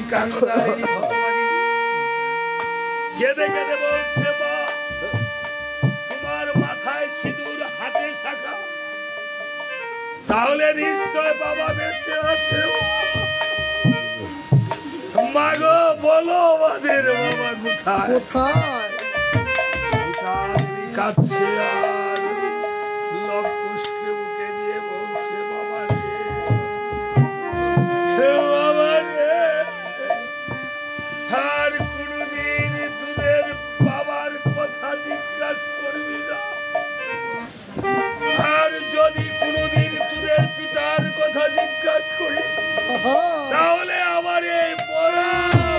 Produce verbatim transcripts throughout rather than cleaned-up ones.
কাঙ্গালিনী হতভাগিনী কেঁদে কেঁদে বলছে, মা তোমার মাথায় সিঁদুর হাতে শাখা, তাহলে নিশ্চয় বাবা বেঁচে আছে। মা গো বলো আমাদের বাবা কোথায় কোথায়? কাঁদছে আর লবকুশকে বুকে নিয়ে বলছে, বাবা রে বাবা রে, আর কোনদিন তোদের বাবার কথা জিজ্ঞাসা করবি না, আর যদি কোনদিন তোদের পিতার কথা জিজ্ঞাসা করিস তাহলে আমার এই পড়া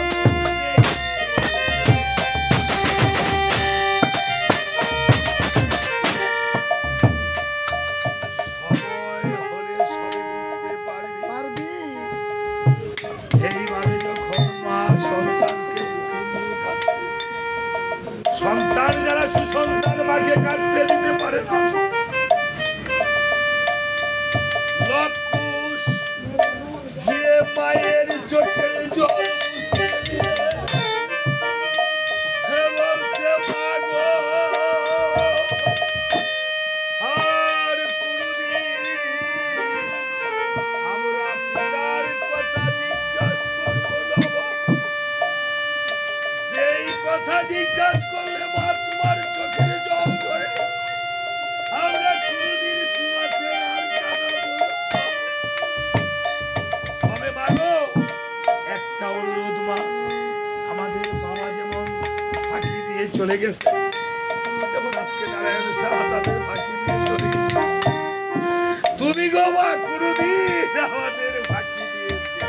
সন্তান যারা সুসন্তান মাকে কাঁদতে দিতে পারে না, লবকুশ গিয়ে মায়ের চোখের জল মুছে দিয়ে বলছে, মা গো আর কোনদিন আমরা পিতার কথা জিজ্ঞাসা করবো না, যেই কথা জিজ্ঞাসা করলে মা তোমার চোখের জল ধরে, আমরা কোনদিন তোমাকে আর কাঁদাবো না। তবে মা গো একটা অনুরোধ, মা আমাদের বাবা যেমন ফাঁকি দিয়ে চলে গেছে, যেমন আজকে নারায়ণ সাহা তাদের ফাঁকি দিয়ে চলে গেছে, তুমি গো মা কোনদিন আমাদের ফাঁকি দিয়েছে।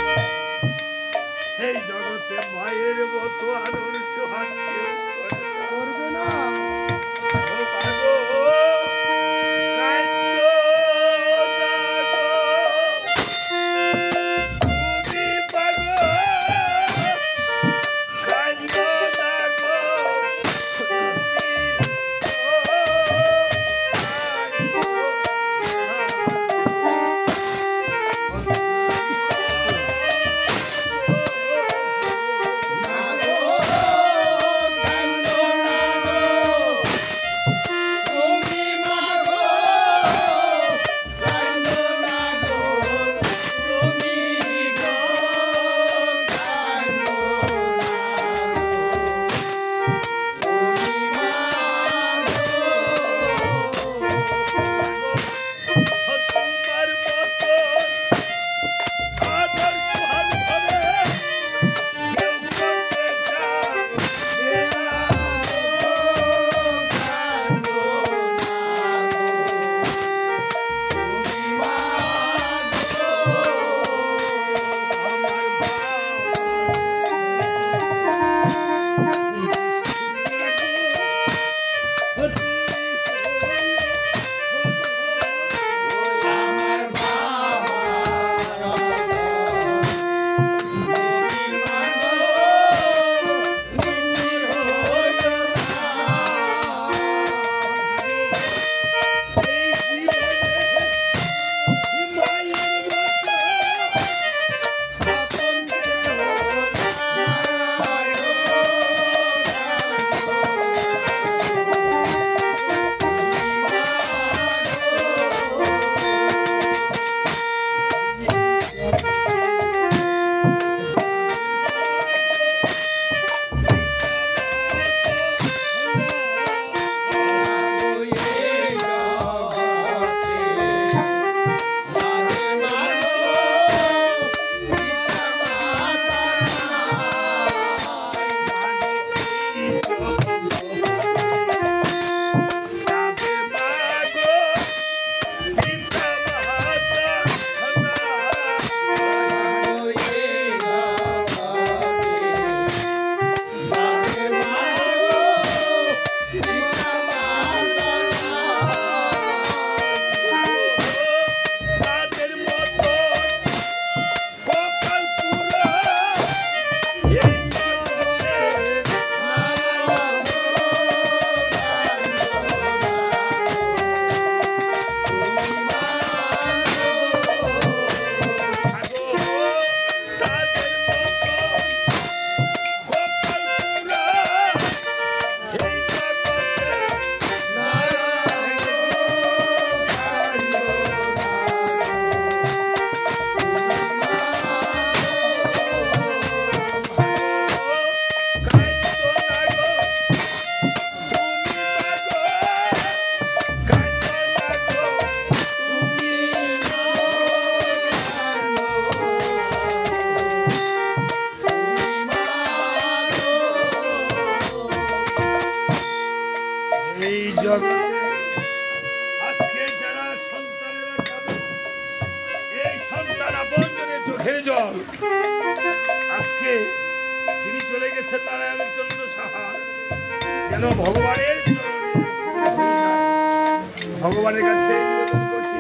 এই জগতে মায়ের মতো আদর্শ আর কেউ করবে না। ও মাগো কাঁদো না গো, তুমি মাগো কাঁদো না গো, তুমি এই জগতে আজকে যারা সন্তানেরা যাবে, এই সন্তান আপনজনের চোখের জল আজকে যিনি চলে গেছেন নারায়ণচন্দ্র সাহা, যেন ভগবানের চরণে ভগবানের কাছে নিবেদন করছি।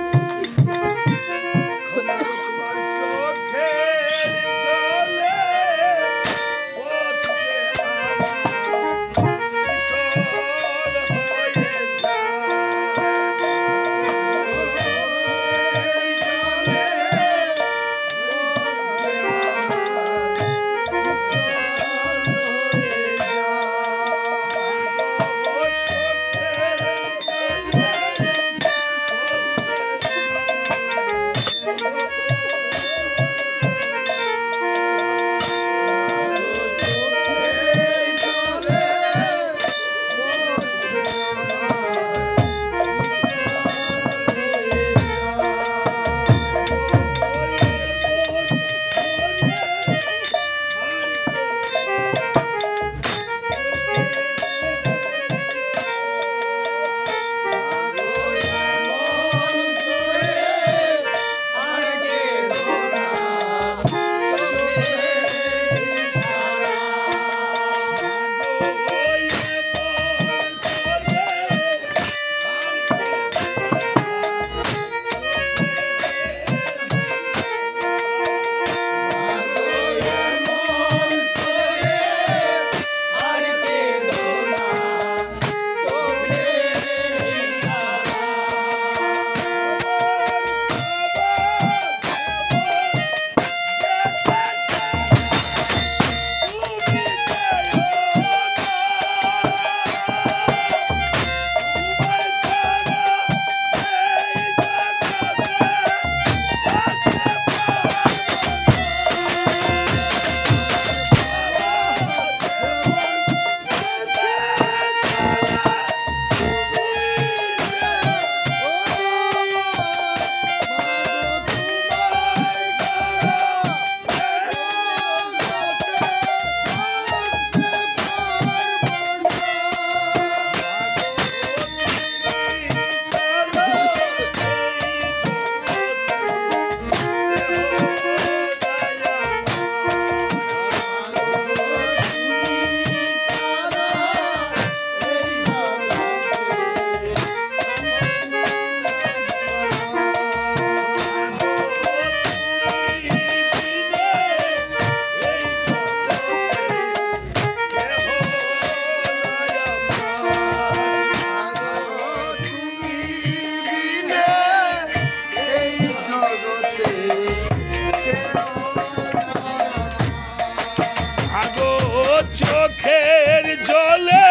চোখের জলে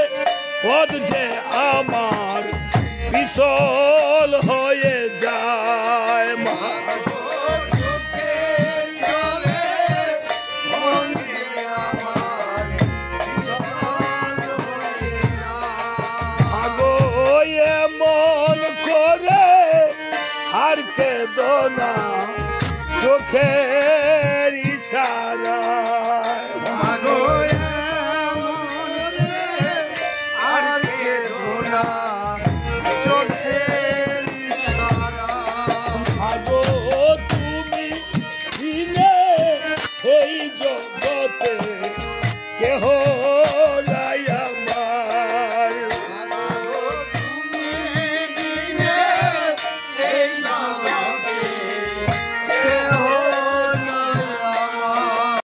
পথ যে আমার বিশাল হয়ে যায়, চোখের জলে মন যে আমার বিশাল হয়ে যায়। আগো এমন করে আর কে দোনা চোখে